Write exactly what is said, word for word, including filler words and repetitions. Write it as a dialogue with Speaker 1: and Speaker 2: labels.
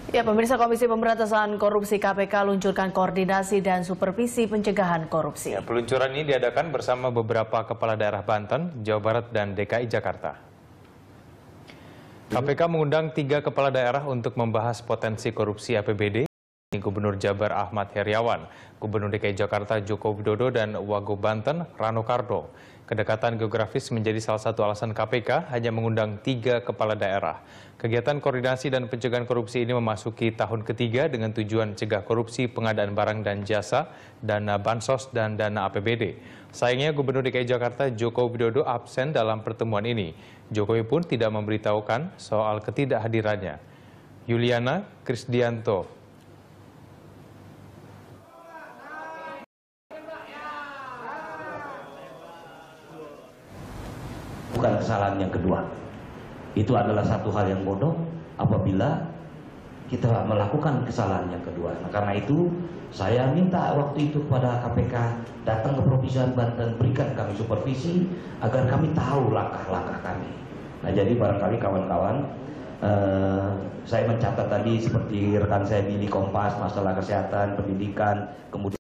Speaker 1: Ya, pemirsa, Komisi Pemberantasan Korupsi K P K luncurkan koordinasi dan supervisi pencegahan korupsi.
Speaker 2: Ya, peluncuran ini diadakan bersama beberapa kepala daerah Banten, Jawa Barat, dan D K I Jakarta. K P K mengundang tiga kepala daerah untuk membahas potensi korupsi A P B D, Gubernur Jabar Ahmad Heriawan, Gubernur D K I Jakarta Joko Widodo, dan Wagub Banten Rano Kardo. Kedekatan geografis menjadi salah satu alasan K P K hanya mengundang tiga kepala daerah. Kegiatan koordinasi dan pencegahan korupsi ini memasuki tahun ketiga dengan tujuan cegah korupsi pengadaan barang dan jasa, dana bansos, dan dana A P B D. Sayangnya Gubernur D K I Jakarta Joko Widodo absen dalam pertemuan ini. Jokowi pun tidak memberitahukan soal ketidakhadirannya. Yuliana Krisdianto.
Speaker 3: Bukan kesalahan yang kedua. Itu adalah satu hal yang bodoh apabila kita melakukan kesalahan yang kedua. Nah, karena itu saya minta waktu itu kepada K P K datang ke Provinsi Banten, berikan kami supervisi agar kami tahu langkah-langkah kami. Nah, jadi barangkali kawan-kawan, eh, saya mencatat tadi seperti rekan saya Billy Kompas, masalah kesehatan, pendidikan, kemudian